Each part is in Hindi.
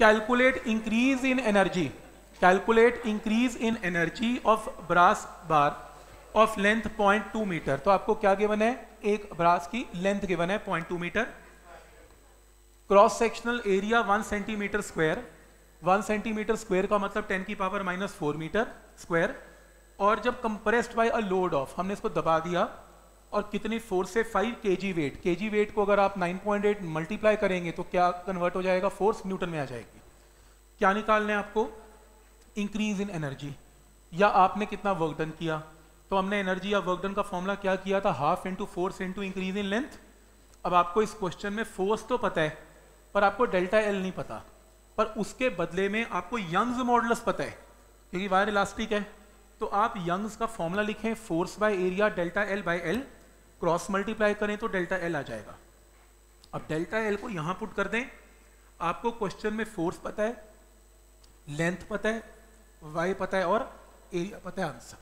Calculate increase in energy, calculate increase in energy of brass bar of length 0.2 metre. तो आपको क्या गिवन है, एक ब्रास की लेंथ गिवन है 0.2 metre, cross sectional area 1 centimetre square, 1 centimetre square का मतलब 10 की पावर -4 मीटर स्क्वायर, और जब compressed by a load of, हमने इसको दबा दिया और कितनी फोर्स से 5 केजी वेट, केजी वेट को अगर आप 9.8 मल्टीप्लाई करेंगे तो क्या कन्वर्ट हो जाएगा, फोर्स न्यूटन में आ जाएगी। क्या निकालना है आपको, इंक्रीज इन एनर्जी या आपने कितना वर्क डन किया। तो हमने एनर्जी या वर्क डन का फॉर्मूला क्या किया था, half into force into increase in length. अब आपको इस क्वेश्चन में फोर्स तो पता है पर आपको डेल्टा एल नहीं पता, पर उसके बदले में आपको यंग्स मॉडुलस पता है क्योंकि वायर इलास्टिक है। तो आप यंग्स का फॉर्मूला लिखें, force by area delta L by L, cross multiply करें तो डेल्टा एल आ जाएगा। अब डेल्टा एल को यहां पुट कर दें, आपको क्वेश्चन में फोर्स पता है, लेंथ पता है, वाई पता है और एरिया पता है, आंसर।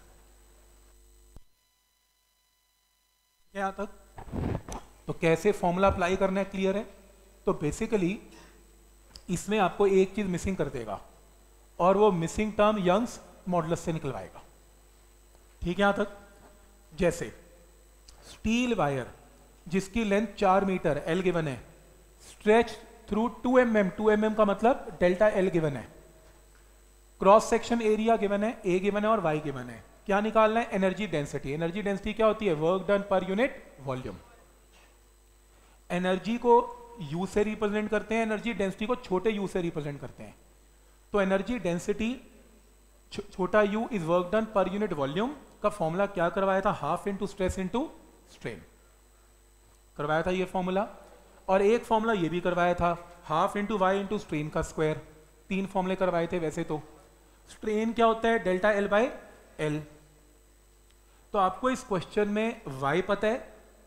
यहां तक तो कैसे फॉर्मूला अप्लाई करना है क्लियर है। तो बेसिकली इसमें आपको एक चीज मिसिंग कर देगा और वो मिसिंग टर्म यंग्स मॉडुलस से निकलवाएगा। ठीक है यहां तक। जैसे स्टील वायर जिसकी लेंथ 4 मीटर एल गिवन है, स्ट्रेच थ्रू 2 mm, 2 mm का मतलब डेल्टा एल गिवन है, क्रॉस सेक्शन एरिया गिवन है, ए गिवन है और वाई गिवन है। क्या निकालना है, एनर्जी डेंसिटी। एनर्जी डेंसिटी क्या होती है, work done per unit volume. Energy को यू से रिप्रेजेंट करते हैं, एनर्जी डेंसिटी को छोटे यू से रिप्रेजेंट करते हैं। तो एनर्जी डेंसिटी छोटा U is work done per unit volume का फॉर्मूला क्या करवाया था, half into stress into strain करवाया था ये फॉर्मूला। और एक फॉर्मूला ये भी करवाया था, half into Y into strain का स्क्वायर। 3 फॉर्मूले करवाए थे वैसे तो। स्ट्रेन क्या होता है, डेल्टा एल बाय एल। तो आपको इस क्वेश्चन में वाई पता है,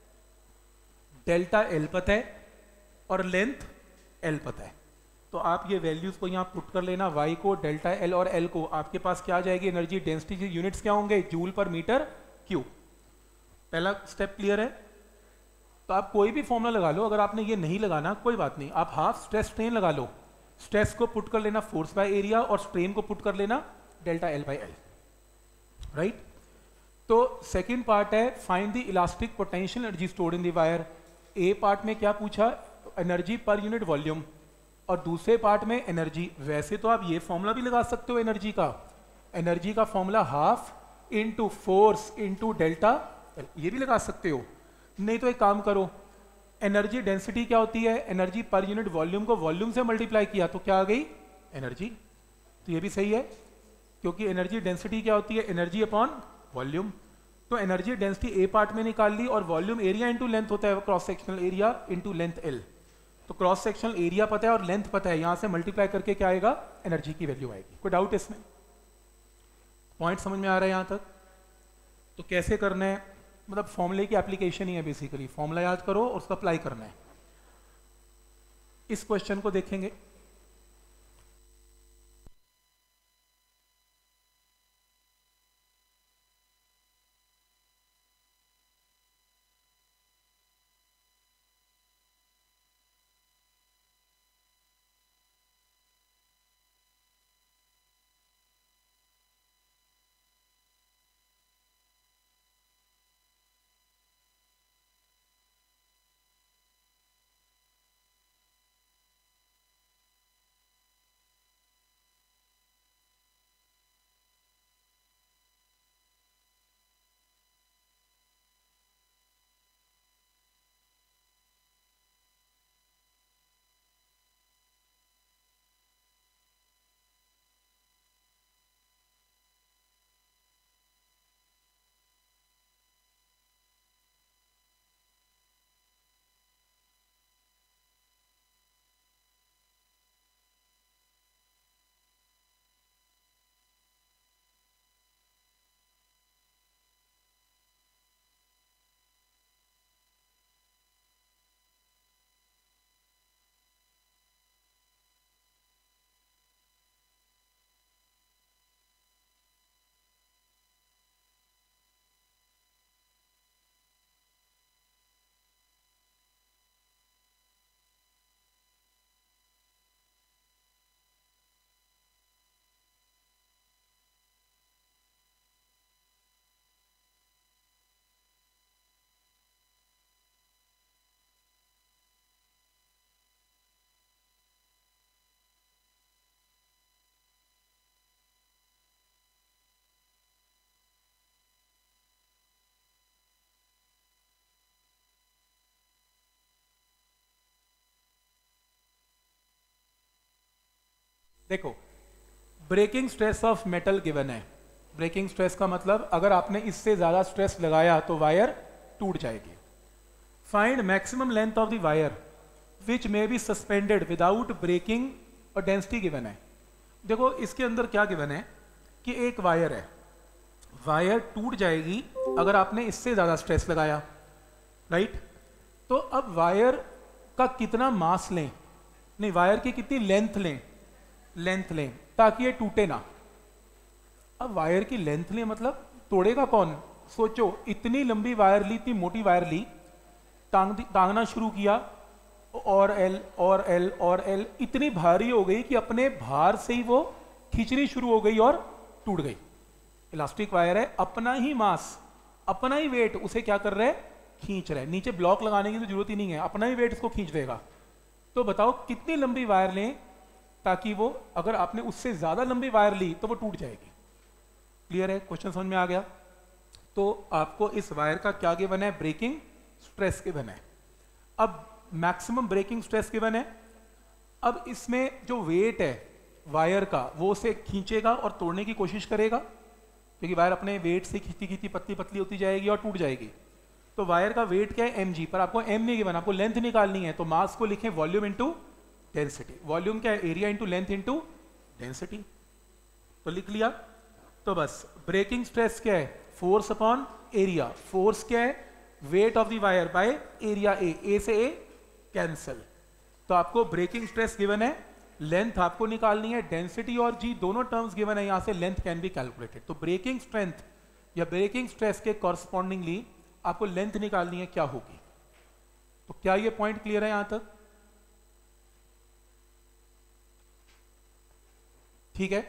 डेल्टा एल पता है और लेंथ एल पता है। तो आप ये वैल्यूज को यहाँ पुट कर लेना, वाई को, डेल्टा एल और एल को। आपके पास क्या आ जाएगी, एनर्जी डेंसिटी की यूनिट्स क्या होंगे, जूल पर मीटर क्यूब। पहला स्टेप क्लियर है। तो आप कोई भी फॉर्मूला लगा लो, अगर आपने ये नहीं लगाना कोई बात नहीं, आप हाफ स्ट्रेस स्ट्रेन लगा लो। स्ट्रेस को पुट कर लेना फोर्स बाय एरिया और स्ट्रेन को पुट कर लेना delta L by L, right. तो सेकेंड पार्ट है find the elastic potential energy stored in the wire. A part में क्या पूछा, एनर्जी पर यूनिट वॉल्यूम, और दूसरे पार्ट में एनर्जी। वैसे तो आप ये फॉर्मूला भी लगा सकते हो एनर्जी का, एनर्जी का formula half into force into delta, ये भी लगा सकते हो। नहीं तो एक काम करो, एनर्जी डेंसिटी क्या होती है, एनर्जी पर यूनिट वॉल्यूम को वॉल्यूम से मल्टीप्लाई किया तो क्या आ गई, एनर्जी। तो ये भी सही है क्योंकि एनर्जी डेंसिटी क्या होती है, एनर्जी अपॉन वॉल्यूम। तो एनर्जी डेंसिटी ए पार्ट में निकाल ली और वॉल्यूम एरिया इंटू लेंथ होता है, cross sectional area into length L. तो क्रॉस सेक्शनल एरिया पता है और लेंथ पता है, यहां से मल्टीप्लाई करके क्या आएगा, एनर्जी की वैल्यू आएगी। कोई डाउट इसमें, पॉइंट समझ में आ रहा है यहां तक। तो कैसे करना है, मतलब फॉर्मूले की एप्लीकेशन ही है बेसिकली, फॉर्मूला याद करो और उसको अप्लाई करना है। इस क्वेश्चन को देखेंगे। देखो, breaking stress of metal given है। ब्रेकिंग स्ट्रेस का मतलब अगर आपने इससे ज्यादा स्ट्रेस लगाया तो वायर टूट जाएगी। Find maximum length of the wire which may be suspended without breaking और डेंसिटी गिवन है। देखो इसके अंदर क्या गिवन है कि एक वायर है, वायर टूट जाएगी अगर आपने इससे ज्यादा स्ट्रेस लगाया, राइट। तो अब वायर का कितना मास लें, नहीं वायर की कितनी लेंथ लें ताकि ये टूटे ना। अब वायर की लेंथ लें मतलब तोड़ेगा कौन? सोचो, इतनी लंबी वायर ली, इतनी मोटी वायर ली, टांगना शुरू किया और एल इतनी भारी हो गई कि अपने भार से ही वो खींचनी शुरू हो गई और टूट गई। इलास्टिक वायर है, अपना ही मास, अपना ही वेट उसे क्या कर रहा है? खींच रहा है। नीचे ब्लॉक लगाने की तो जरूरत ही नहीं है, अपना ही वेट इसको खींच देगा। तो बताओ कितनी लंबी वायर लें ताकि वो, अगर आपने उससे ज्यादा लंबी वायर ली तो वो टूट जाएगी। क्लियर है? क्वेश्चन समझ में आ गया? तो आपको इस वायर का क्या गिवन है? ब्रेकिंग स्ट्रेस गिवन है। अब मैक्सिमम ब्रेकिंग स्ट्रेस गिवन है। अब इसमें जो वेट है वायर का वो उसे खींचेगा और तोड़ने की कोशिश करेगा, क्योंकि वायर अपने वेट से खींचती खींचती पतली पतली होती जाएगी और टूट जाएगी। तो वायर का वेट क्या है? mg, पर आपको m नहीं गिवन, आपको लेंथ निकालनी है। तो मास को लिखें वॉल्यूम इंटू डेंसिटी। वॉल्यूम क्या है? Area into length into density. तो लिख लिया। तो बस ब्रेकिंग स्ट्रेस क्या है? Force upon area. फोर्स क्या है? Weight of the wire by area A से ए कैंसल। तो आपको ब्रेकिंग स्ट्रेस गिवन है, लेंथ आपको निकालनी है, डेंसिटी और जी दोनों टर्म्स गिवन है, यहां से लेंथ कैन बी कैलकुलेटेड। तो ब्रेकिंग स्ट्रेंथ या ब्रेकिंग स्ट्रेस के कॉरस्पॉन्डिंगली आपको लेंथ निकालनी है, क्या होगी। तो क्या ये पॉइंट क्लियर है यहां तक? ठीक है,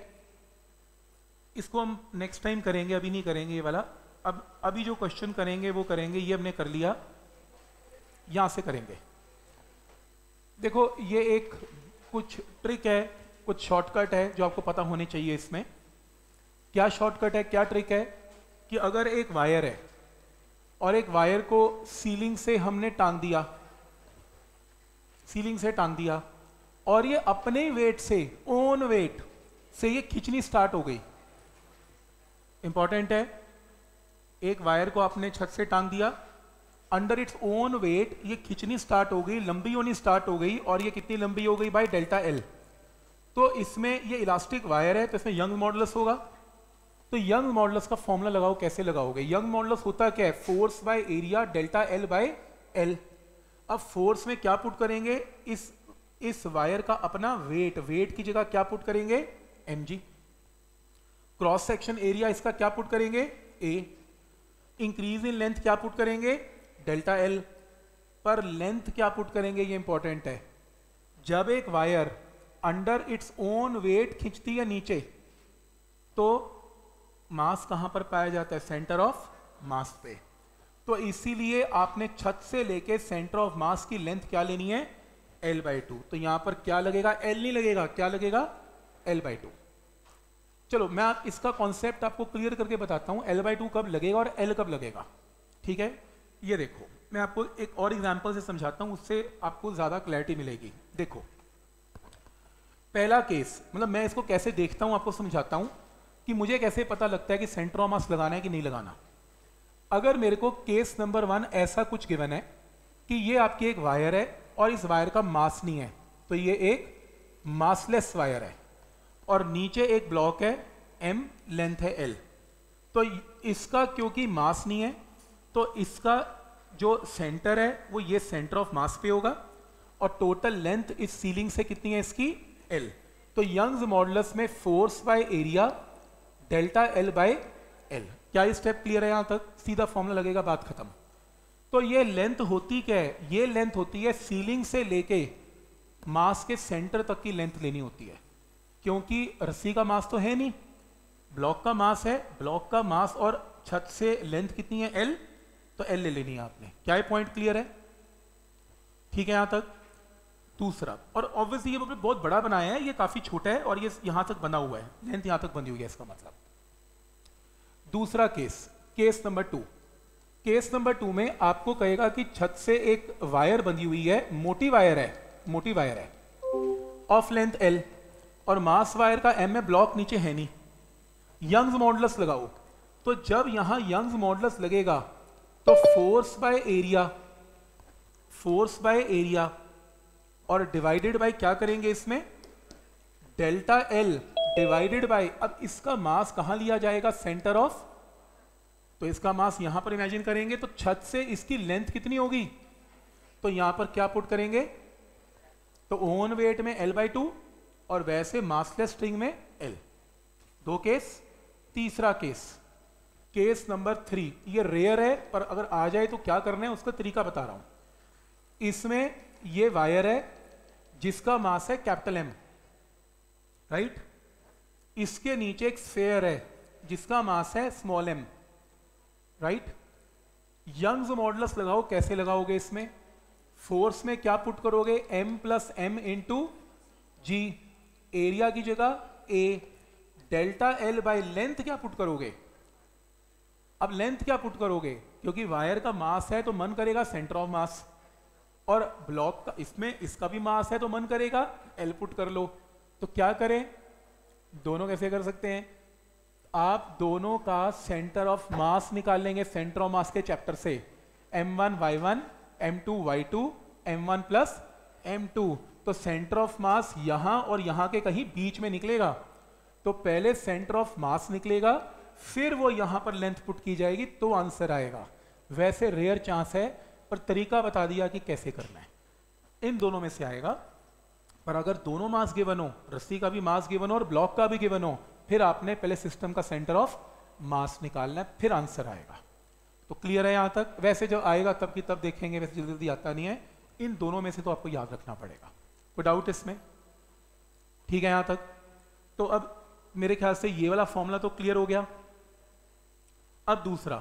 इसको हम नेक्स्ट टाइम करेंगे, अभी नहीं करेंगे ये वाला। अब अभी जो क्वेश्चन करेंगे वो करेंगे, ये हमने कर लिया, यहां से करेंगे। देखो ये एक कुछ ट्रिक है, कुछ शॉर्टकट है जो आपको पता होने चाहिए इसमें। क्या शॉर्टकट है, क्या ट्रिक है कि अगर एक वायर है और एक वायर को सीलिंग से हमने टांग दिया, सीलिंग से टांग दिया और ये अपने वेट से, ओन वेट से ये खींचनी स्टार्ट हो गई। इंपॉर्टेंट है, एक वायर को आपने छत से टांग दिया, अंडर इट्स ओन वेट ये खींचनी स्टार्ट हो गई, लंबी होनी स्टार्ट हो गई, और ये कितनी लंबी हो गई? By delta L. तो इसमें ये इलास्टिक वायर है तो इसमें यंग मॉडुलस होगा। तो यंग मॉडुलस का फॉर्मूला लगाओ, कैसे लगाओगे? यंग मॉडुलस होता क्या है? Force by area delta L by L. अब फोर्स में क्या पुट करेंगे? इस वायर का अपना वेट, वेट की जगह क्या पुट करेंगे? mg। क्रॉस सेक्शन एरिया इसका क्या पुट करेंगे? a। इंक्रीज इन लेंथ क्या पुट करेंगे? Delta L. पर लेंथ क्या पुट करेंगे? ये इंपॉर्टेंट है। जब एक wire under its own weight खींचती है नीचे, तो मास कहां पर पाया जाता है? सेंटर ऑफ मास पे। तो इसीलिए आपने छत से लेके सेंटर ऑफ मास की लेंथ क्या लेनी है? L/2। तो यहां पर क्या लगेगा? L नहीं लगेगा, क्या लगेगा? L/2। चलो मैं इसका कॉन्सेप्ट आपको क्लियर करके बताता हूं, L/2 कब लगेगा और L कब लगेगा। ठीक है, ये देखो मैं आपको एक और एग्जांपल से समझाता हूं, उससे आपको ज्यादा क्लैरिटी मिलेगी। देखो पहला केस, मतलब मैं इसको कैसे देखता हूं आपको समझाता हूं कि मुझे कैसे पता लगता है कि सेंटर ऑफ मास लगाना है कि नहीं लगाना। अगर मेरे को केस नंबर 1 ऐसा कुछ गिवन है कि ये आपकी एक वायर है और इस वायर का मास नहीं है, तो ये एक मासलेस वायर है और नीचे एक ब्लॉक है m, लेंथ है l। तो इसका क्योंकि मास नहीं है तो इसका जो सेंटर है वो ये सेंटर ऑफ मास पे होगा और टोटल लेंथ इस सीलिंग से कितनी है इसकी? l। तो यंग्स मॉडुलस में force by area delta L by L. क्या ये स्टेप क्लियर है? यहां तक सीधा फॉर्मूला लगेगा, बात खत्म। तो ये लेंथ होती क्या है? ये लेंथ होती है सीलिंग से लेके मास के सेंटर तक की लेंथ लेनी होती है, क्योंकि रस्सी का मास तो है नहीं, ब्लॉक का मास है। ब्लॉक का मास और छत से लेंथ कितनी है? L। तो L ले लेनी है आपने। क्या ये पॉइंट क्लियर है? ठीक है यहां तक। दूसरा, और ऑब्वियसली ये बहुत बड़ा बनाया है, ये काफी छोटा है और ये यहां तक बना हुआ है, लेंथ यहां तक बनी हुई है, इसका मतलब। दूसरा case, case number 2। Case number 2 में आपको कहेगा कि छत से एक वायर बंधी हुई है, मोटी वायर है, मोटी वायर है, ऑफ लेंथ L, और मास वायर का m में ब्लॉक नीचे है नहीं, यंग्स मॉडुलस लगाओ, तो जब यहां यंग्स मॉडुलस लगेगा तो फोर्स बाय एरिया और डिवाइडेड बाय क्या करेंगे इसमें, डेल्टा एल डिवाइडेड बाय, अब इसका मास कहां लिया जाएगा, सेंटर ऑफ, तो इसका मास यहां पर इमेजिन करेंगे तो छत से इसकी लेंथ कितनी होगी, तो यहां पर क्या पुट करेंगे, तो ओन वेट में L/2 और वैसे मासलेस स्ट्रिंग में L। दो केस। तीसरा केस नंबर 3, ये रेयर है पर अगर आ जाए तो क्या करना है उसका तरीका बता रहा हूं। इसमें ये वायर है जिसका मास है कैपिटल M, राइट, इसके नीचे एक स्फेयर है जिसका मास है small m, right. Young's modulus लगाओ, कैसे लगाओगे, इसमें फोर्स में क्या पुट करोगे, m plus m into G, area की जगह a, delta L by length क्या पुट करोगे, अब लेंथ क्या पुट करोगे, क्योंकि वायर का मास है तो मन करेगा सेंटर ऑफ मास, और ब्लॉक का इसमें इसका भी मास है तो मन करेगा L पुट कर लो। तो क्या करें, दोनों कैसे कर सकते हैं, आप दोनों का सेंटर ऑफ मास निकाल लेंगे सेंटर ऑफ मास के चैप्टर से, m1 y1 m2 y2 m1 plus m2, तो सेंटर ऑफ मास यहां और यहां के कहीं बीच में निकलेगा, तो पहले सेंटर ऑफ मास निकलेगा फिर वो यहां पर लेंथ पुट की जाएगी तो आंसर आएगा। वैसे रेयर चांस है पर तरीका बता दिया कि कैसे करना है, इन दोनों में से आएगा। पर अगर दोनों मास गिवन हो, रस्सी का भी मास गिवन हो और ब्लॉक का भी गिवन हो, फिर आपने पहले सिस्टम का सेंटर ऑफ मास निकालना है, फिर आंसर आएगा। तो क्लियर है यहां तक। वैसे जब आएगा तब की तब देखेंगे, वैसे जल्दी जल्दी आता नहीं है। इन दोनों में से तो आपको याद रखना पड़ेगा। कोई डाउट इसमें? ठीक है यहां तक। तो अब मेरे ख्याल से ये वाला फॉर्मूला तो क्लियर हो गया। अब दूसरा,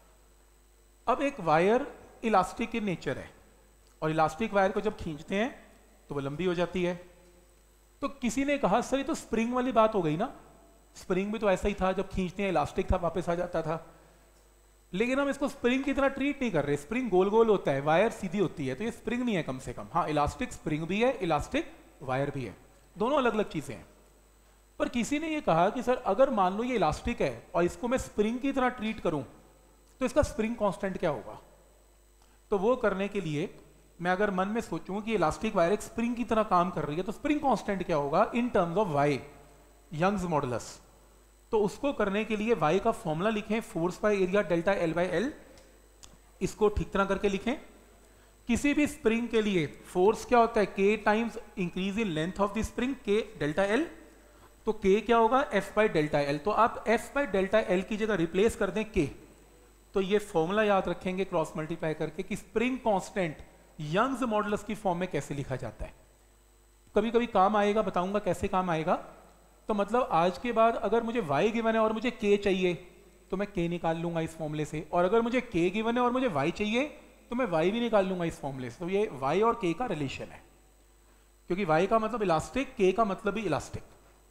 अब एक वायर इलास्टिक इन नेचर है और इलास्टिक वायर को जब खींचते हैं तो वो लंबी हो जाती है। तो किसी ने कहा सर ये तो स्प्रिंग वाली बात हो गई ना, स्प्रिंग भी तो ऐसा ही था, जब खींचते हैं इलास्टिक था वापस आ जाता था। लेकिन हम इसको स्प्रिंग की तरह ट्रीट नहीं कर रहे। स्प्रिंग गोल गोल होता है, वायर सीधी होती है, तो ये स्प्रिंग नहीं है कम से कम। हाँ, इलास्टिक स्प्रिंग भी है, इलास्टिक वायर भी है, दोनों अलग अलग चीजें हैं। पर किसी ने ये कहा कि सर अगर मान लो ये इलास्टिक है और इसको मैं स्प्रिंग की तरह ट्रीट करूं तो इसका स्प्रिंग कांस्टेंट क्या होगा। तो वो करने के लिए मैं अगर मन में सोचूं कि इलास्टिक वायर एक स्प्रिंग की तरह काम कर रही है तो स्प्रिंग कांस्टेंट क्या होगा in terms of Y, Young's modulus. तो उसको करने के लिए वाई का फॉर्मूला लिखें, force by area delta L by L. इसको ठीक तरह करके लिखें। किसी भी स्प्रिंग के लिए फोर्स क्या होता है, K times increase in length of the spring, K delta L. तो के क्या होगा, एफ बाय डेल्टा एल। तो आप एफ बाय डेल्टा एल की जगह रिप्लेस कर दें के, तो ये फॉर्मूला याद रखेंगे क्रॉस मल्टीप्लाई करके कि स्प्रिंग कांस्टेंट यंग्स मॉडुलस की फॉर्म में कैसे लिखा जाता है। कभी कभी काम आएगा, बताऊंगा कैसे काम आएगा। तो मतलब आज के बाद अगर मुझे y गिवन है और मुझे k चाहिए तो मैं k निकाल लूंगा इस फॉर्मूले से, और अगर मुझे k गिवन है और मुझे y चाहिए तो मैं y भी निकाल लूंगा इस फॉर्मूले से। तो ये y और k का रिलेशन है, क्योंकि y का मतलब इलास्टिक, k का मतलब भी इलास्टिक।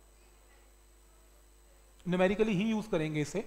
न्यूमेरिकली ही यूज करेंगे इसे।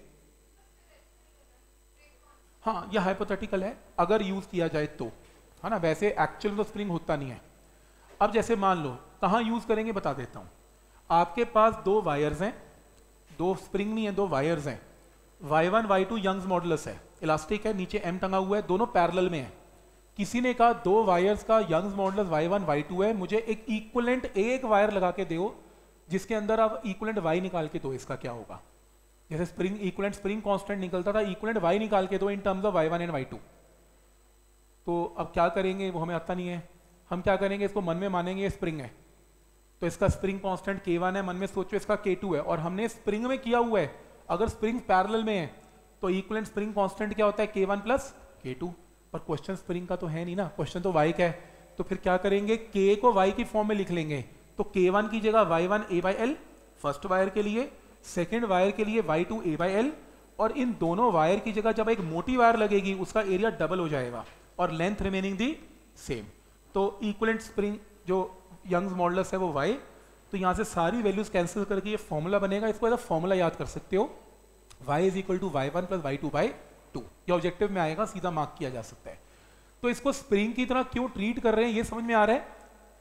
हाँ, यह हाइपोथेटिकल है अगर यूज किया जाए तो, है ना। वैसे एक्चुअल में तो स्प्रिंग होता नहीं है। अब जैसे मान लो कहां यूज करेंगे बता देता हूं। आपके पास दो वायर्स हैं, दो स्प्रिंग नहीं है, दो वायर्स हैं। y1 y2 यंग्स मॉडुलस है, इलास्टिक है, नीचे m टंगा हुआ है, दोनों पैरेलल में है। किसी ने कहा दो वायर्स का यंग्स मॉडुलस y1 y2 है, मुझे एक इक्विवेलेंट एक वायर लगा के दो जिसके अंदर आप इक्विवेलेंट y निकाल के दो, इसका क्या होगा। जैसे स्प्रिंग इक्विवेलेंट स्प्रिंग कांस्टेंट निकलता था, इक्विवेलेंट y निकाल के दो इन terms of y1 and y2। तो अब क्या करेंगे वो हमें आता नहीं है। हम क्या करेंगे, इसको मन में मानेंगे ये स्प्रिंग है तो इसका स्प्रिंग कांस्टेंट k1 है, मन में सोचो इसका k2 है, और हमने स्प्रिंग में किया हुआ है। अगर स्प्रिंग पैरेलल में है तो इक्विवेलेंट स्प्रिंग कांस्टेंट क्या होता है, k1 प्लस k2। पर क्वेश्चन स्प्रिंग का तो है नहीं ना, क्वेश्चन तो y का है। तो फिर क्या करेंगे, k को y की फॉर्म में लिख लेंगे। तो k1 की जगह y1 a by L first wire के लिए, सेकेंड वायर के लिए y2 a बाई एल, और इन दोनों वायर की जगह जब एक मोटी वायर लगेगी उसका एरिया डबल हो जाएगा और लेंथ रिमेनिंग दी सेम। तो इक्विवेलेंट स्प्रिंग जो यंग्स मॉडुलस है वो y। तो यहां से सारी वैल्यूज कैंसिल करके ये फॉर्मूला बनेगा। इसको एज अ फॉर्मूला याद कर सकते हो, y is equal to y1 plus y2 by 2। ये ऑब्जेक्टिव में आएगा, सीधा मार्क किया जा सकता है। तो इसको स्प्रिंग की तरह क्यों ट्रीट कर रहे हैं ये समझ में आ रहा है।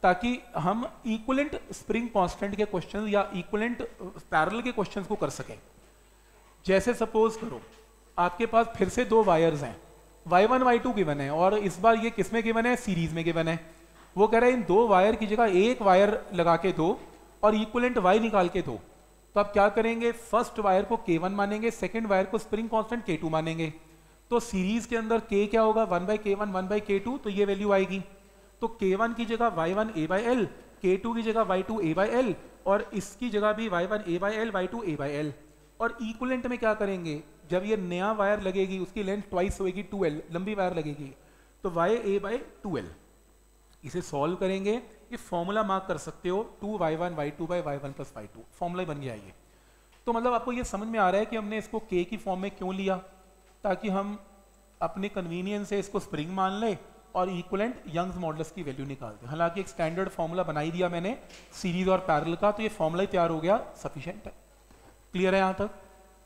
ताकि हम इक्विवेलेंट स्प्रिंग कांस्टेंट के क्वेश्चन या इक्विवेलेंट पैरेलल के क्वेश्चंस को कर सकें। जैसे सपोज करो आपके पास फिर से दो वायर्स हैं, y1 y2 गिवन है, और इस बार ये किसमें गिवन है, सीरीज में गिवन है। वो कह रहे हैं इन दो वायर की जगह एक वायर लगा के दो और इक्विवेलेंट y निकाल के दो। तो आप क्या करेंगे, फर्स्ट वायर को k1 मानेंगे, सेकंड वायर को स्प्रिंग कांस्टेंट k2 मानेंगे। तो सीरीज के अंदर k क्या होगा, 1/k1 1/k2, तो ये वैल्यू आएगी। तो k1 की जगह y1 a/l, k2 की जगह y2 a/l, और इसकी जगह भी y1 a/l y2 a/l। और इक्विवेलेंट में क्या करेंगे, जब ये नया वायर लगेगी उसकी लेंथ ट्वाइस होगी 2l, लंबी वायर लगेगी, तो y a/2l। इसे सॉल्व करेंगे, ये फॉर्मूला मार्क कर सकते हो 2y1 y2 y1 + y2, formula बन गया ये। तो मतलब आपको ये समझ में आ रहा है कि हमने इसको k की फॉर्म में क्यों लिया, ताकि हम अपने कन्वीनियंस से इसको स्प्रिंग मान लें और इक्विवेलेंट यंग्स मॉडुलस की वैल्यू निकाल दें। हालांकि एक स्टैंडर्ड फॉर्मूला बना ही दिया मैंने सीरीज और पैरेलल का, तो ये फॉर्मूला ही तैयार हो गया, सफिशिएंट है। क्लियर है यहां तक?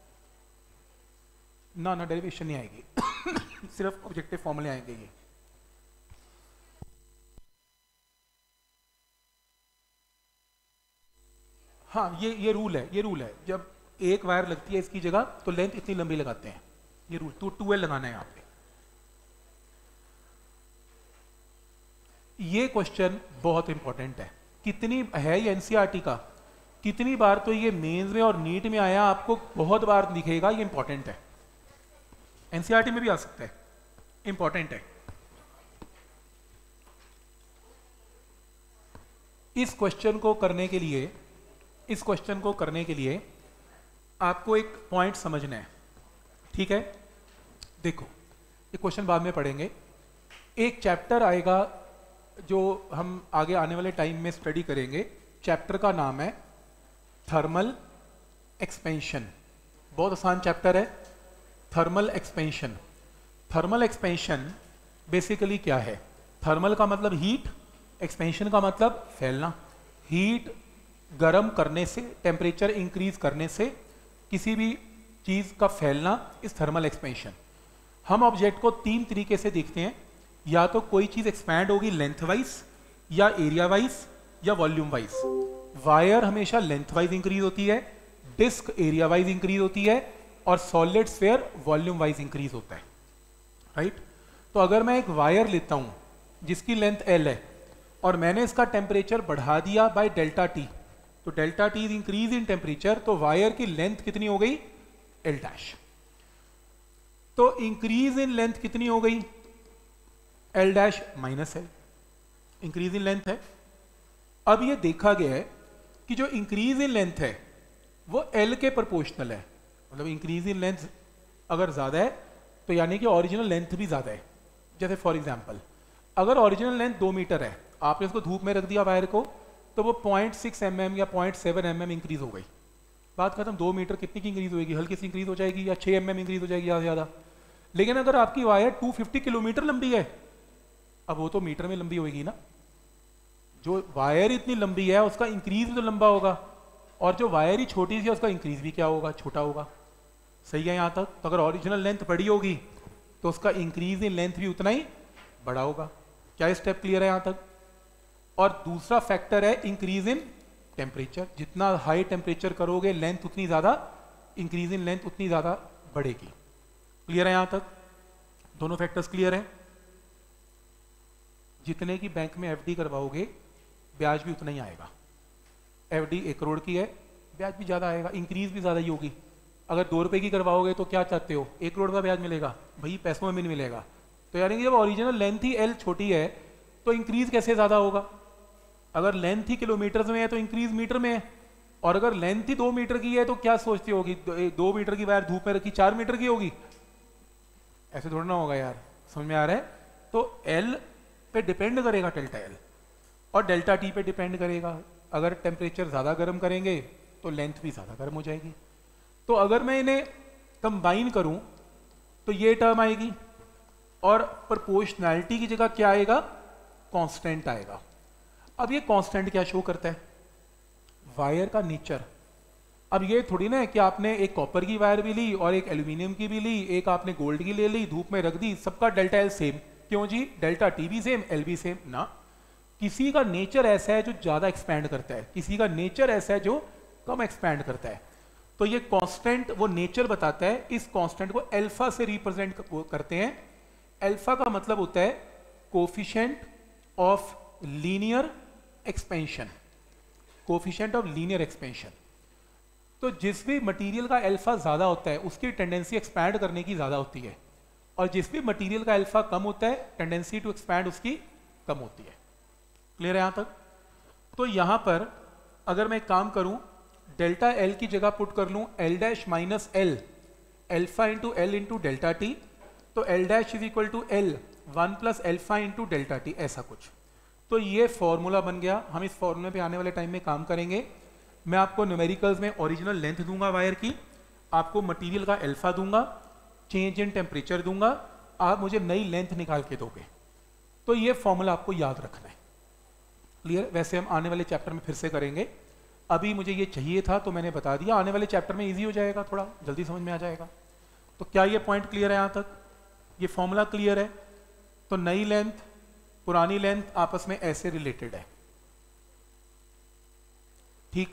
ना डेरिवेशन नहीं आएगी सिर्फ ऑब्जेक्टिव फॉर्मूले आएंगे ये। हाँ, ये रूल है, जब एक वायर लगती है इसकी जगह तो लेंथ इतनी लंबी लगाते हैं, ये रूल। तो 2l लगाना है यहाँ पे। ये क्वेश्चन बहुत इंपॉर्टेंट है, कितनी है ये एनसीईआरटी का, कितनी बार तो ये मेंस में और नीट में आया, आपको बहुत बार दिखेगा, ये इंपॉर्टेंट है, एनसीईआरटी में भी आ सकता है, इंपॉर्टेंट है। इस क्वेश्चन को करने के लिए आपको एक पॉइंट समझना है, ठीक है? देखो, ये क्वेश्चन बाद में पढ़ेंगे। एक चैप्टर आएगा जो हम आगे आने वाले टाइम में स्टडी करेंगे, चैप्टर का नाम है थर्मल एक्सपेंशन। बहुत आसान चैप्टर है, thermal expansion. Thermal expansion basically क्या है? थर्मल का मतलब हीट, एक्सपेंशन का मतलब फैलना। हीट गर्म करने से, टेम्परेचर इंक्रीज करने से किसी भी चीज का फैलना इस थर्मल एक्सपेंशन। हम ऑब्जेक्ट को तीन तरीके से देखते हैं, या तो कोई चीज एक्सपैंड होगी लेंथ वाइज, या एरिया वाइज, या वॉल्यूम वाइज। वायर हमेशा लेंथ वाइज इंक्रीज होती है, डिस्क एरिया वाइज इंक्रीज होती है, और solid sphere volume wise increase होता है, राइट? तो अगर मैं एक वायर लेता हूं जिसकी लेंथ l है और मैंने इसका टेम्परेचर बढ़ा दिया बाय डेल्टा टी, तो delta T is increase in temperature, तो वायर की लेंथ कितनी हो गई, l डैश। तो इंक्रीज इन लेंथ कितनी हो गई, l dash minus l, increase in length है। अब ये देखा गया है कि जो इंक्रीज इन लेंथ है वो l के प्रोपोर्शनल है, मतलब इंक्रीज इन लेंथ अगर ज्यादा है तो यानी कि ओरिजिनल लेंथ भी ज्यादा है। जैसे फॉर एग्जांपल, अगर ओरिजिनल लेंथ 2 मीटर है, आपने उसको धूप में रख दिया वायर को, तो वो 0.6 mm या 0.7 mm इंक्रीज हो गई, बात खत्म। 2 मीटर कितनी की इंक्रीज होगी, हल्की सी इंक्रीज हो जाएगी, या 6 mm इंक्रीज हो जाएगी ज़्यादा से ज़्यादा। लेकिन अगर आपकी वायर 250 किलोमीटर लंबी है, अब वो तो मीटर में लंबी होगी ना, जो वायर इतनी लंबी है उसका इंक्रीज भी तो लंबा होगा, और जो वायर ही छोटी सी है उसका इंक्रीज भी क्या होगा, छोटा होगा। सही है यहाँ तक? तो अगर ओरिजिनल लेंथ बड़ी होगी तो उसका इंक्रीज इन लेंथ भी उतना ही बड़ा होगा। क्या स्टेप क्लियर है यहाँ तक? और दूसरा फैक्टर है इंक्रीज इन टेम्परेचर, जितना हाई टेम्परेचर करोगे लेंथ उतनी ज्यादा, इंक्रीज इन लेंथ उतनी ज्यादा बढ़ेगी। क्लियर है यहाँ तक? दोनों फैक्टर्स क्लियर है? जितने की बैंक में एफडी करवाओगे ब्याज भी उतना ही आएगा। एफडी 1 करोड़ की है, ब्याज भी ज्यादा आएगा, इंक्रीज भी ज्यादा ही होगी। अगर 2 रुपए की करवाओगे तो क्या चाहते हो, 1 करोड़ का ब्याज मिलेगा, भाई पैसों में भी नहीं मिलेगा। तो यानी कि जब ओरिजिनल लेंथ ही एल छोटी है तो इंक्रीज कैसे ज्यादा होगा? अगर लेंथ ही किलोमीटर में है तो इंक्रीज मीटर में है, और अगर लेंथ ही 2 मीटर की है तो क्या सोचती होगी, 2 मीटर की वायर धूप में रखी 4 मीटर की होगी? ऐसे थोड़ा ना होगा यार, समझ में आ रहा है? तो एल पे डिपेंड करेगा डेल्टा एल, और डेल्टा टी पे डिपेंड करेगा। अगर टेम्परेचर ज्यादा गर्म करेंगे तो लेंथ भी ज्यादा गर्म हो जाएगी। तो अगर मैं इन्हें कंबाइन करूं तो ये टर्म आएगी, और प्रोपोर्शनैलिटी की जगह क्या आएगा, कांस्टेंट आएगा। अब ये कांस्टेंट क्या शो करता है, वायर का नेचर। अब ये थोड़ी ना है कि आपने एक कॉपर की वायर भी ली और एक एल्यूमिनियम की भी ली, एक आपने गोल्ड की ले ली, धूप में रख दी, सबका डेल्टा एल सेम। क्यों जी? डेल्टा टी भी सेम, एल भी सेम ना। किसी का नेचर ऐसा है जो ज़्यादा एक्सपैंड करता है, किसी का नेचर ऐसा है जो कम एक्सपैंड करता है। तो ये कांस्टेंट वो नेचर बताता है, इस कांस्टेंट को अल्फा से रिप्रेजेंट करते हैं। अल्फा का मतलब होता है coefficient of linear expansion, coefficient of linear expansion. तो जिस भी मटेरियल का अल्फा ज़्यादा होता है उसकी टेंडेंसी एक्सपैंड करने की ज़्यादा होती है, और जिस भी मटेरियल का अल्फा कम होता है टेंडेंसी टू एक्सपैंड उसकी कम होती है। क्लियर है यहाँ तक? तो यहाँ पर अगर मैं काम करूँ, डेल्टा एल की जगह पुट कर लूँ L dash minus L alpha into L into delta T, तो L dash is equal to L 1 plus alpha into delta T, ऐसा कुछ। तो ये फॉर्मूला बन गया। हम इस फॉर्मूले पे आने वाले टाइम में काम करेंगे। मैं आपको न्यूमेरिकल्स में ओरिजिनल लेंथ दूंगा वायर की, आपको मटेरियल का अल्फा दूंगा, चेंज इन टेम्परेचर दूंगा, आप मुझे नई लेंथ निकाल के दोगे। तो ये फॉर्मूला आपको याद रखना है। क्लियर? वैसे हम आने वाले चैप्टर में फिर से करेंगे, अभी मुझे ये चाहिए था तो मैंने बता दिया, आने वाले चैप्टर में इजी हो जाएगा, थोड़ा जल्दी समझ में आ जाएगा। तो क्या ये पॉइंट क्लियर है यहाँ तक? ये फॉर्मूला क्लियर है? तो नई लेंथ पुरानी लेंथ आपस में ऐसे रिलेटेड है, ठीक?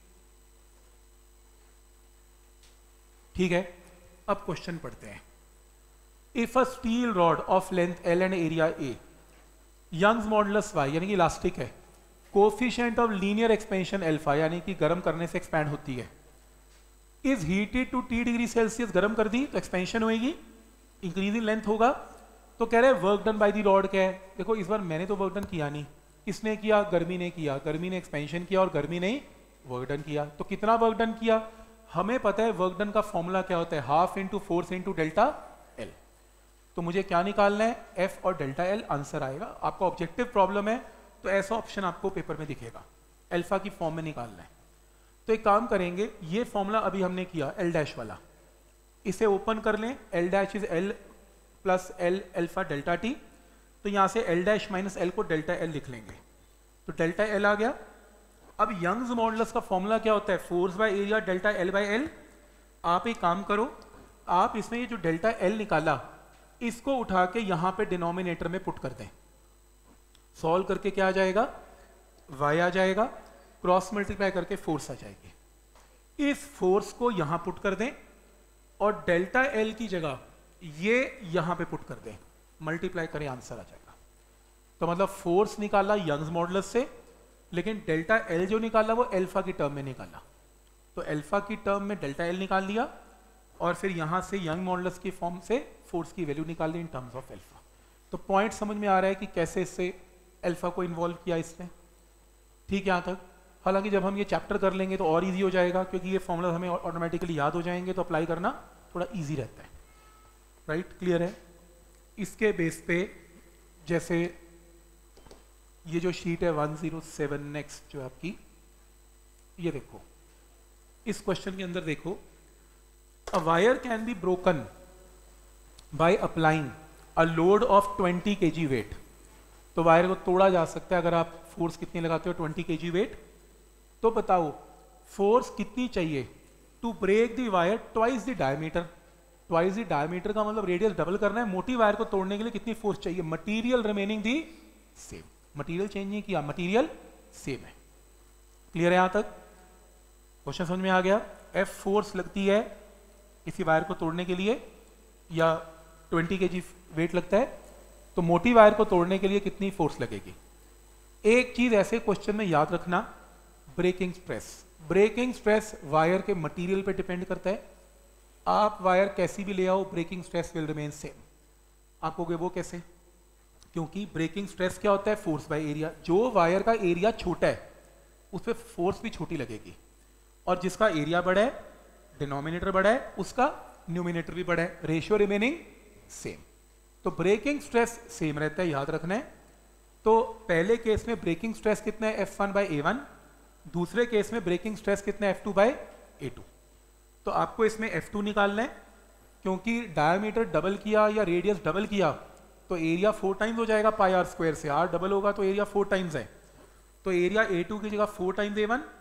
ठीक है, अब क्वेश्चन पढ़ते हैं। If a steel rod of length L and area A, Young's modulus Y यानी कि इलास्टिक है, coefficient of linear expansion alpha यानी कि गर्म करने से एक्सपैंड होती है, is heated to T degree Celsius, गर्म कर दी तो एक्सपेंशन होएगी, इंक्रीज इन लेंथ होगा। तो कह रहे हैं work done by the rod क्या है? देखो इस बार मैंने तो वर्क डन किया नहीं, किसने किया? गर्मी ने किया, गर्मी ने एक्सपेंशन किया और गर्मी ने वर्क डन किया। तो कितना वर्क डन किया? हमें पता है वर्क डन का फॉर्मूला क्या होता है, half into force into delta L. तो मुझे क्या निकालना है? एफ और डेल्टा एल, आंसर आएगा। आपका ऑब्जेक्टिव प्रॉब्लम है तो ऐसा ऑप्शन आपको पेपर में दिखेगा, अल्फा की फॉर्म में निकालना है। तो एक काम करेंगे, ये फॉर्मूला अभी हमने किया एल डैश वाला, इसे ओपन कर लें। L dash is L plus L alpha delta T, तो यहां से एल डैश माइनस एल को डेल्टा एल लिख लेंगे, तो डेल्टा एल आ गया। अब यंग्स मॉडुलस का फॉर्मूला क्या होता है? Force by area delta L by L. आप एक काम करो, आप इसमें ये जो डेल्टा एल निकाला इसको उठा के यहां पे डिनोमिनेटर में पुट कर दें, सॉल्व करके क्या आ जाएगा? y आ जाएगा, क्रॉस मल्टीप्लाई करके फोर्स आ जाएगी। इस फोर्स को यहां पुट कर दें और डेल्टा एल की जगह ये यहां पे पुट कर दें, मल्टीप्लाई करें, आंसर आ जाएगा। तो मतलब फोर्स निकाला यंग्स मॉडुलस से, लेकिन डेल्टा एल जो निकाला वो अल्फा की टर्म में निकाला। तो अल्फा की टर्म में डेल्टा एल निकाल लिया और फिर यहां से यंग मॉडुलस की फॉर्म से फोर्स की वैल्यू निकाल ली इन टर्म्स ऑफ अल्फा। तो पॉइंट समझ में आ रहा है कि कैसे इससे अल्फा को इन्वॉल्व किया इसने, ठीक? यहाँ तक। हालांकि जब हम ये चैप्टर कर लेंगे तो और इजी हो जाएगा, क्योंकि ये फॉर्मूला हमें ऑटोमेटिकली याद हो जाएंगे, तो अप्लाई करना थोड़ा इजी रहता है। राइट? क्लियर है? इसके बेस पे जैसे ये जो शीट है 107 नेक्स्ट जो आपकी, ये देखो, इस क्वेश्चन के अंदर देखो, a wire can be broken by applying a load of 20 kg weight. तो वायर को तोड़ा जा सकता है अगर आप फोर्स कितनी लगाते हो? 20 kg वेट। तो बताओ फोर्स कितनी चाहिए to break the wire twice the diameter? Twice the diameter का मतलब रेडियस डबल करना है। मोटी वायर को तोड़ने के लिए कितनी फोर्स चाहिए? Material remaining the same, material change नहीं किया, मटीरियल सेम है। क्लियर है? यहां तक क्वेश्चन समझ में आ गया? एफ फोर्स लगती है किसी वायर को तोड़ने के लिए, या 20 kg वेट लगता है, तो मोटी वायर को तोड़ने के लिए कितनी फोर्स लगेगी? एक चीज ऐसे क्वेश्चन में याद रखना, breaking stress. Breaking stress wire के मटेरियल पे डिपेंड करता है। आप वायर कैसी भी ले आओ, breaking stress will remain same. आप कहोगे वो कैसे? क्योंकि ब्रेकिंग स्ट्रेस क्या होता है? Force by area. जो वायर का एरिया छोटा है उस पर फोर्स भी छोटी लगेगी, और जिसका एरिया बड़ा है, डिनोमिनेटर बड़ा है, उसका न्यूमिनेटर भी बड़ा है, रेशियो रिमेनिंग सेम। तो ब्रेकिंग स्ट्रेस सेम रहता है, याद रखना है। तो पहले केस में ब्रेकिंग स्ट्रेस कितना है? F1 bye A1। दूसरे केस में ब्रेकिंग स्ट्रेस कितना है? F2 bye A2। तो आपको इसमें F2 निकालना है, क्योंकि डायमीटर डबल किया या रेडियस डबल किया तो एरिया 4 टाइम्स हो जाएगा पाई आर स्क्वायर से। आर डबल होगा तो एरिया 4 टाइम्स है, तो एरिया A2 की जगह 4 टाइम्स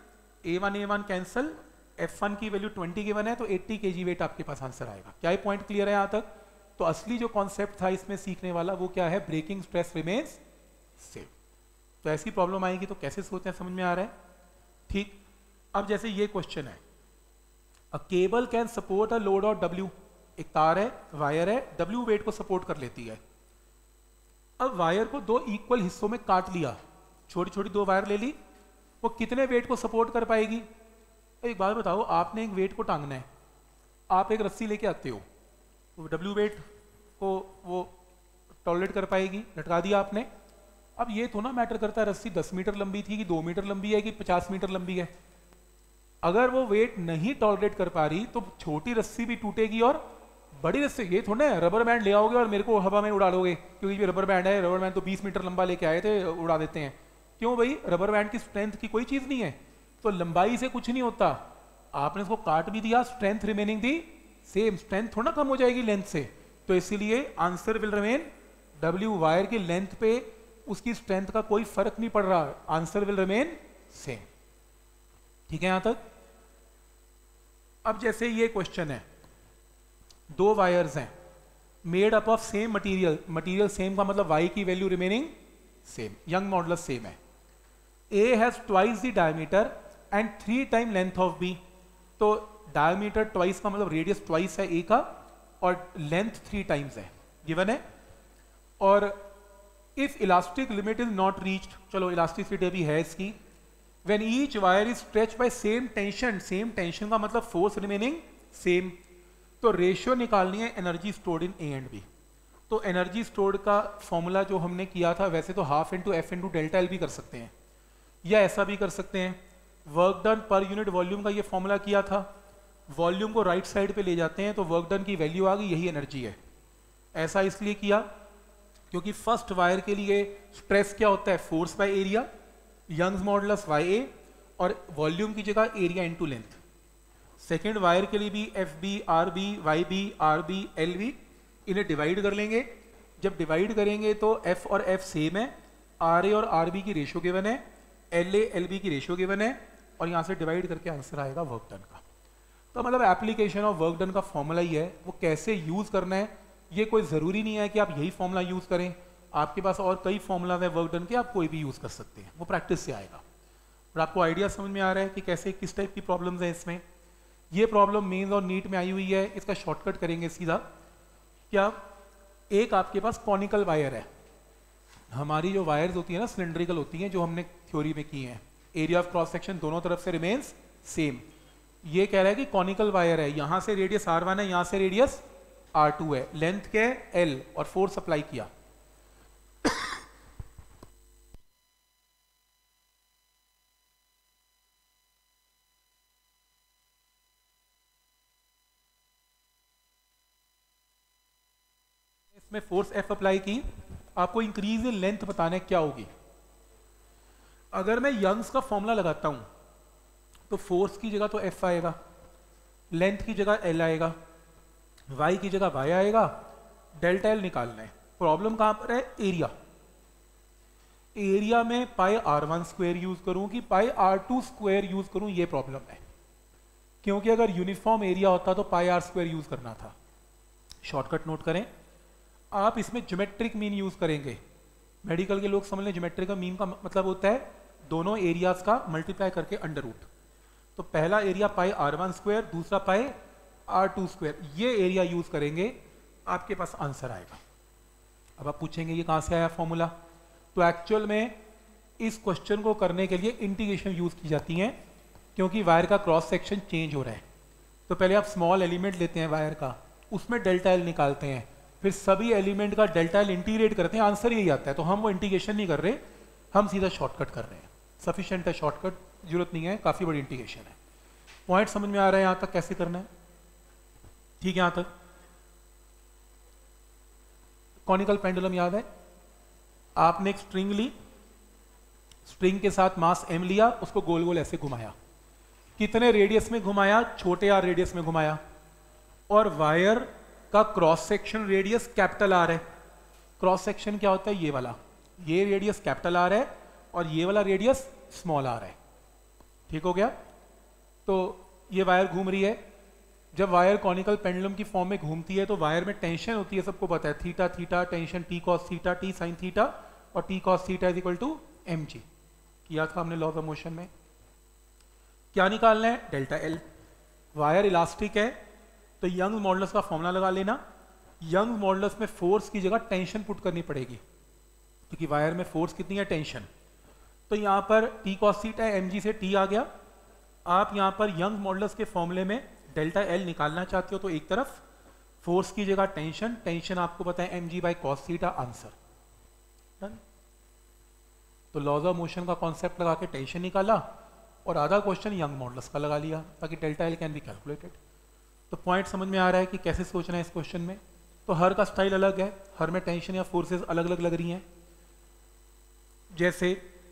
A1 कैंसल, F1 की वैल्यू 20 गिवन है, तो 80 kg वेट आपके पास आंसर आएगा। क्या ये पॉइंट क्लियर है यहाँ तक? तो असली जो कॉन्सेप्ट था इसमें सीखने वाला वो क्या है? Breaking stress remains same. तो ऐसी प्रॉब्लम आएगी तो कैसे सोचते हैं, समझ में आ रहा है? ठीक। अब जैसे ये क्वेश्चन है, a cable can support a load of W, एक तार है, वायर है, डब्ल्यू वेट को सपोर्ट कर लेती है। अब वायर को दो इक्वल हिस्सों में काट लिया, छोटी छोटी दो वायर ले ली, वो कितने वेट को सपोर्ट कर पाएगी? एक बात बताओ, आपने एक वेट को टांगना है, आप एक रस्सी लेके आते हो, तो डब्ल्यू वेट को वो टॉलरेट कर पाएगी, लटका दिया आपने। अब ये तो ना मैटर करता है रस्सी 10 मीटर लंबी थी कि 2 मीटर लंबी है कि 50 मीटर लंबी है। अगर वो वेट नहीं टॉलरेट कर पा रही तो छोटी रस्सी भी टूटेगी और बड़ी रस्सी, ये थोड़ा ना रबर बैंड ले आओगे और मेरे को हवा में उड़ा लोगे, क्योंकि ये रबर बैंड है, रबर बैंड तो 20 मीटर लंबा लेके आए थे, उड़ा देते हैं। क्यों भाई? रबर बैंड की स्ट्रेंथ की कोई चीज नहीं है, तो लंबाई से कुछ नहीं होता। आपने इसको काट भी दिया, strength remaining the same, strength थोड़ा कम हो जाएगी लेंथ से, तो इसीलिए answer will remain W. Wire की लेंथ पे उसकी स्ट्रेंथ का कोई फर्क नहीं पड़ रहा, आंसर विल रिमेन सेम। ठीक है यहां तक? अब जैसे ये क्वेश्चन है, दो वायर्स हैं made up of same material, material same का मतलब y की value remaining same, Young modulus same है। A has twice the diameter and 3 time length of B, तो डायमीटर ट्वाइस का मतलब रेडियस ट्वाइस है A का और लेंथ 3 टाइम्स है, गिवन है। और if elastic limit is not reached, चलो इलास्टिसिटी भी है इसकी, when each wire is stretch by same tension, same tension का मतलब फोर्स रिमेनिंग सेम, तो रेशियो निकालनी है energy stored in A and B. तो एनर्जी स्टोर्ड का फॉर्मूला जो हमने किया था, वैसे तो half into F into delta L भी कर सकते हैं, या ऐसा भी कर सकते हैं। Work done per unit volume का ये फॉर्मूला किया था, वॉल्यूम को राइट साइड पे ले जाते हैं तो वर्क डन की वैल्यू आ गई, यही एनर्जी है। ऐसा इसलिए किया क्योंकि फर्स्ट वायर के लिए स्ट्रेस क्या होता है? Force by area, Young's modulus YA, और वॉल्यूम की जगह area into length. Second wire के लिए भी FB, RB, YB, RB, LB, इन्हें डिवाइड कर लेंगे। जब डिवाइड करेंगे तो F और F सेम है, RA और RB की रेशियो गिवन है, LA LB की रेशियो गिवन है, और यहाँ से डिवाइड करके आंसर आएगा वर्क डन का। तो मतलब एप्लीकेशन ऑफ वर्क डन का फॉर्मूला ही है, वो कैसे यूज करना है ये कोई ज़रूरी नहीं है कि आप यही फॉर्मूला यूज करें, आपके पास और कई फॉर्मूला है वर्क डन के, आप कोई भी यूज कर सकते हैं, वो प्रैक्टिस से आएगा। और आपको आइडिया समझ में आ रहा है कि कैसे किस टाइप की प्रॉब्लम्स है इसमें। ये प्रॉब्लम मेंस और नीट में आई हुई है, इसका शॉर्टकट करेंगे सीधा। क्या? एक आपके पास कॉनिकल वायर है, हमारी जो वायर्स होती है ना सिलेंड्रिकल होती हैं, जो हमने थ्योरी में की हैं, एरिया ऑफ क्रॉस सेक्शन दोनों तरफ से रिमेन्स सेम। ये कह रहा है कि कॉनिकल वायर है, यहां से रेडियस R1 है, यहां से रेडियस R2 है, लेंथ क्या है? L, और फोर्स अप्लाई किया। इसमें फोर्स F अप्लाई की, आपको इंक्रीज इन लेंथ बताने क्या होगी। अगर मैं यंग्स का फॉर्मूला लगाता हूं तो फोर्स की जगह तो F आएगा, लेंथ की जगह L आएगा, Y की जगह Y आएगा, डेल्टा L निकालना है। प्रॉब्लम कहां पर है? एरिया। एरिया में पाई R1 स्क्वायर यूज करूं कि पाई R2 स्क्वायर यूज करूं, ये प्रॉब्लम है। क्योंकि अगर यूनिफॉर्म एरिया होता तो पाई R स्क्वायर यूज करना था। शॉर्टकट नोट करें, आप इसमें ज्योमेट्रिक मीन यूज करेंगे। मेडिकल के लोग समझ लें, ज्योमेट्रिक का मीन का मतलब होता है दोनों एरियाज का मल्टीप्लाई करके अंडर रूट। तो पहला एरिया पाई R1 स्क्वायर, दूसरा पाई R2 स्क्वायर, ये एरिया यूज करेंगे, आपके पास आंसर आएगा। अब आप पूछेंगे ये कहां से आया फॉर्मूला? तो एक्चुअल में इस क्वेश्चन को करने के लिए इंटीग्रेशन यूज की जाती है, क्योंकि वायर का क्रॉस सेक्शन चेंज हो रहा है। तो पहले आप स्मॉल एलिमेंट लेते हैं वायर का, उसमें डेल्टा एल निकालते हैं, फिर सभी एलिमेंट का डेल्टा एल इंटीग्रेट करते हैं, आंसर यही आता है। तो हम वो इंटीग्रेशन नहीं कर रहे, हम सीधा शॉर्टकट कर रहे हैं। सफिशिएंट है शॉर्टकट, जरूरत नहीं है, काफी बड़ी इंटीग्रेशन है। पॉइंट समझ में आ रहा है यहां तक कैसे करना है? ठीक है, यहां तक कॉनिकल पेंडुलम याद है? आपने एक स्ट्रिंग ली, स्ट्रिंग के साथ मास m लिया, उसको गोल गोल ऐसे घुमाया। कितने रेडियस में घुमाया? छोटे r रेडियस में घुमाया। और वायर का cross section radius capital R है। क्रॉस सेक्शन क्या होता है? ये वाला, ये रेडियस कैपिटल R है और ये वाला रेडियस स्मॉल r है। ठीक हो गया? तो ये वायर घूम रही है। जब वायर कॉनिकल पेंडुलम की फॉर्म में घूमती है तो वायर में टेंशन होती है, सबको पता है, theta theta tension, T cos theta, T sine theta, और T cos theta is equal to mg किया था हमने लॉज ऑफ मोशन में। क्या निकालना है? Delta L. वायर इलास्टिक है तो यंग मॉडुलस का फॉर्मूला लगा लेना। यंग मॉडुलस में फोर्स की जगह टेंशन पुट करनी पड़ेगी क्योंकि वायर में फोर्स कितनी है? टेंशन। तो यहाँ पर टी कॉस थीटा mg से t आ गया। आप यहाँ पर यंग मॉडुलस के फॉर्मूले में डेल्टा एल निकालना चाहते हो तो एक तरफ फोर्स की जगह टेंशन, टेंशन आपको पता है mg by cos theta, answer done. तो लॉज ऑफ मोशन का कॉन्सेप्ट लगा के टेंशन निकाला और आधा क्वेश्चन यंग मॉडुलस का लगा लिया ताकि delta L can be calculated. तो पॉइंट समझ में आ रहा है कि कैसे सोचना है इस क्वेश्चन में। तो हर का स्टाइल अलग है, हर में टेंशन या फोर्सेस अलग अलग लग रही हैं। जैसे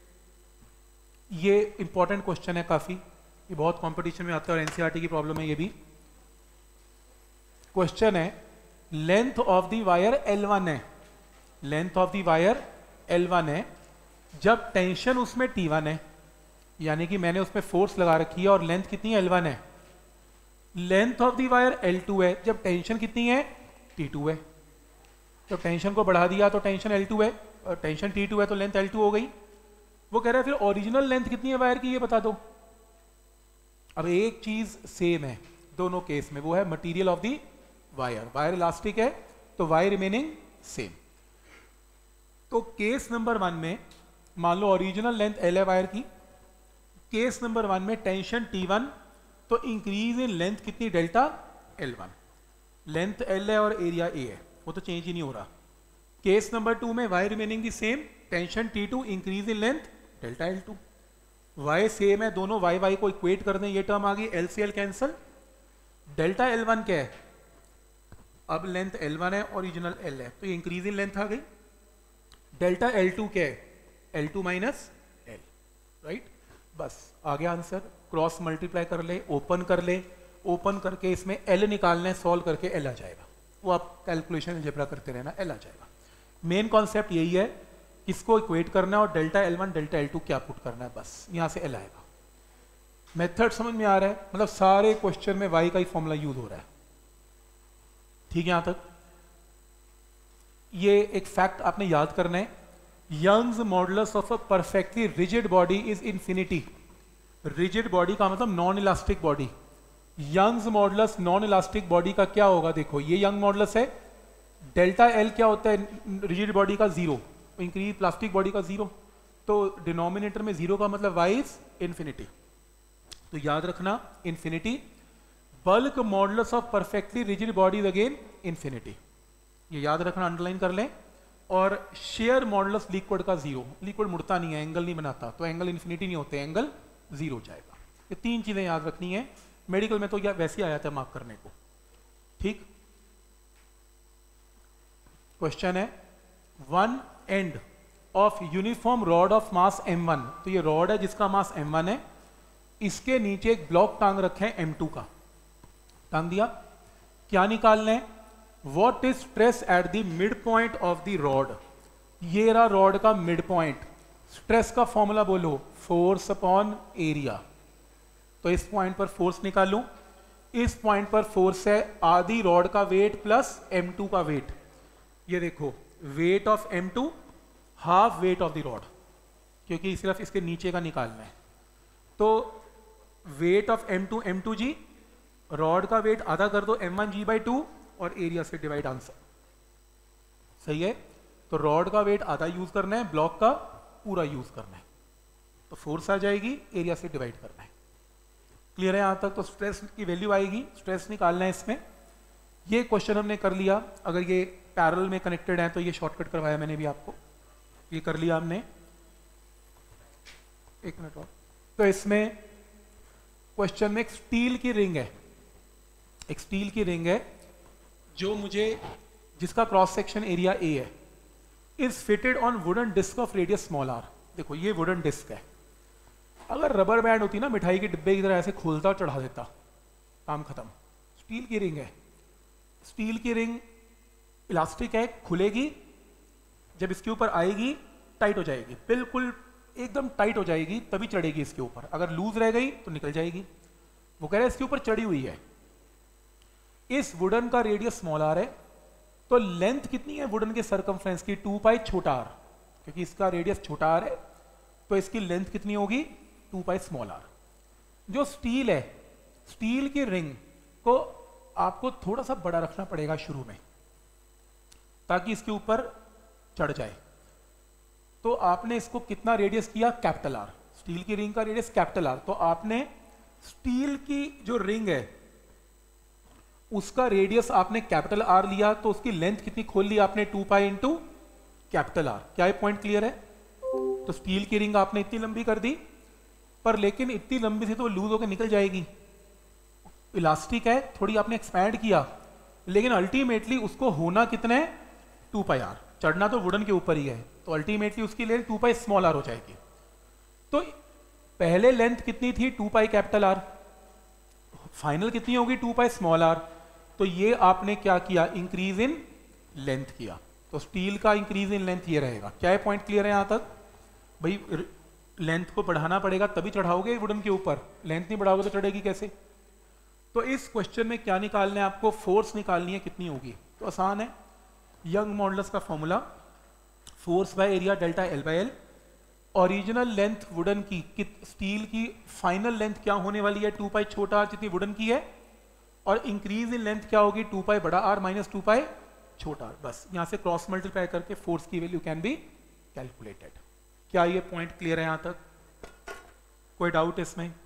ये इंपॉर्टेंट क्वेश्चन है काफी, ये बहुत कंपटीशन में आता है और एनसीईआरटी की प्रॉब्लम है ये भी। क्वेश्चन है length of the wire L1 है, length of the wire L1 है, जब टेंशन उसमें T1 है, यानी कि मैंने उसमें फोर्स लगा रखी है और लेंथ कितनी है? L1 है। Length of the wire L2 है, जब टेंशन कितनी है? T2 है। जब टेंशन को बढ़ा दिया तो टेंशन L2 है, और टेंशन T2 है तो लेंथ L2 हो गई। वो कह रहा है फिर ओरिजिनल लेंथ कितनी है वायर की, ये बता दो। अब एक चीज सेम है दोनों केस में, वो है material of the wire. Wire elastic है तो वायर रिमेनिंग सेम। तो केस नंबर 1 में मान लो ओरिजिनल लेंथ L है वायर की, केस नंबर 1 में टेंशन T1 तो इंक्रीज इन लेंथ कितनी? Delta L1। लेंथ L है और एरिया A है, वो तो चेंज ही नहीं हो रहा। केस नंबर 2 में wire remaining the same, tension T2 increase in length delta L2। Y same है, दोनों वाई वाई को इक्वेट कर दें, ये टर्म आ गई, एल से एल कैंसल। डेल्टा L1 क्या है? अब लेंथ L1 है, ओरिजिनल L है, तो ये इंक्रीज इन लेंथ आ गई। डेल्टा L2 क्या है? L2 minus L, right. बस आ गया आंसर। क्रॉस मल्टीप्लाई कर ले, ओपन कर ले, ओपन करके इसमें L निकालना है, सॉल्व करके L आ जाएगा। वो आप कैलकुलेशन अलजेब्रा करते रहना, L आ जाएगा। मेन कॉन्सेप्ट यही है, किसको इक्वेट करना है और डेल्टा L1 डेल्टा L2 क्या पुट करना है, बस यहां से L आएगा। मेथड समझ में आ रहा है? मतलब सारे क्वेश्चन में y का ही फॉर्मूला यूज हो रहा है, ठीक है यहां तक। ये एक फैक्ट आपने याद करना है, Young's modulus of a perfectly rigid body is infinity. Rigid body का मतलब non elastic body. Young's modulus non elastic body का क्या होगा? देखो ये यंग मॉडुलस है, डेल्टा L क्या होता है रिजिड बॉडी का? 0। इंक्रीज प्लास्टिक बॉडी का 0, तो डिनोमिनेटर में 0 का मतलब y इज इंफिनिटी। तो याद रखना infinity. Bulk modulus of perfectly rigid bodies again infinity, ये याद रखना, अंडरलाइन कर लें। और शेयर मॉडुलस लिक्विड का 0, लिक्विड मुड़ता नहीं है, एंगल नहीं बनाता, तो एंगल इंफिनिटी नहीं होते, एंगल 0 हो जाएगा। ये 3 चीजें याद रखनी है। मेडिकल में तो यह वैसे ही आया था मार्क करने को, ठीक। क्वेश्चन है 1 end of uniform rod of mass m1, तो ये रॉड है जिसका मास m1 है, इसके नीचे एक ब्लॉक टांग रखे हैं m2 का, टांग दिया। क्या निकालना है? What is stress at the mid point of the rod. ये रहा रॉड का मिड पॉइंट। स्ट्रेस का फॉर्मूला बोलो, फोर्स अपॉन एरिया। तो इस पॉइंट पर फोर्स निकालूं, इस पॉइंट पर फोर्स है आधी रॉड का वेट प्लस m2 का वेट। ये देखो weight of m2 half weight of the rod, क्योंकि सिर्फ इसके नीचे का निकालना है। तो weight of m2 g, rod का वेट आधा कर दो m1 g बाई 2 और एरिया से डिवाइड, आंसर सही है। तो रॉड का वेट आधा यूज करना है, ब्लॉक का पूरा यूज करना है, तो फोर्स आ जाएगी, एरिया से डिवाइड करना है। क्लियर है यहां तक? तो स्ट्रेस की वैल्यू आएगी, स्ट्रेस निकालना है इसमें। ये क्वेश्चन हमने कर लिया। अगर ये पैरेलल में कनेक्टेड है तो ये शॉर्टकट करवाया मैंने भी आपको, ये कर लिया हमने। एक मिनट और। तो इसमें क्वेश्चन में एक स्टील की रिंग है, एक स्टील की रिंग है जो मुझे, जिसका क्रॉस सेक्शन एरिया A है, is fitted on wooden disc of radius small r। देखो ये वुडन डिस्क है, अगर रबर बैंड होती ना मिठाई के डिब्बे की तरह ऐसे खोलता और चढ़ा देता, काम खत्म। स्टील की रिंग है, स्टील की रिंग इलास्टिक है, खुलेगी, जब इसके ऊपर आएगी टाइट हो जाएगी, बिल्कुल एकदम टाइट हो जाएगी, तभी चढ़ेगी इसके ऊपर। अगर लूज रह गई तो निकल जाएगी। वो कह रहे हैं इसके ऊपर चढ़ी हुई है। इस वुडन का रेडियस स्मॉल r है, तो लेंथ कितनी है वुडन के सरकमफ्रेंस की? 2 पाई छोटा r, क्योंकि इसका रेडियस छोटा r है तो इसकी लेंथ कितनी होगी 2 पाई स्मॉल आर। जो स्टील है, स्टील की रिंग को आपको थोड़ा सा बड़ा रखना पड़ेगा शुरू में ताकि इसके ऊपर चढ़ जाए। तो आपने इसको कितना रेडियस किया कैपिटल आर, स्टील की रिंग का रेडियस कैपिटल आर। तो आपने स्टील की जो रिंग है उसका रेडियस आपने कैपिटल आर लिया, तो उसकी लेंथ कितनी खोल ली आपने 2 पाई इंटू कैपिटल आर। क्या ये पॉइंट क्लियर है? तो स्टील की रिंग आपने इतनी लंबी कर दी, पर लेकिन इतनी लंबी से तो लूज होकर निकल जाएगी। इलास्टिक है, थोड़ी आपने एक्सपैंड किया, लेकिन अल्टीमेटली उसको होना कितना है 2 पाई आर। चढ़ना तो वुडन के ऊपर ही है, तो अल्टीमेटली उसकी लेंथ 2 पाई स्मॉल आर हो जाएगी। तो पहले लेंथ कितनी थी 2 पाई कैपिटल आर, फाइनल कितनी होगी 2 पाई स्मॉल आर। तो ये आपने क्या किया, इंक्रीज इन लेंथ किया। तो स्टील का इंक्रीज इन लेंथ ये रहेगा। क्या है पॉइंट क्लियर है यहां तक? भाई लेंथ को बढ़ाना पड़ेगा तभी चढ़ाओगे वुडन के ऊपर, लेंथ नहीं बढ़ाओगे तो चढ़ेगी कैसे? तो इस क्वेश्चन में क्या निकालना है आपको, फोर्स निकालनी है, कितनी होगी? तो आसान है, यंग मॉडुलस का formula, force by area delta L by L. Original length wooden की, स्टील की फाइनल लेंथ क्या होने वाली है 2 पाई छोटा आर जितनी वुडन की है, और इंक्रीज इन लेंथ क्या होगी 2 पाई बड़ा आर माइनस 2 पाई छोटा आर। बस यहां से क्रॉस मल्टीप्लाई करके फोर्स की वैल्यू कैन बी कैलकुलेटेड। क्या ये पॉइंट क्लियर है यहां तक? कोई डाउट इसमें?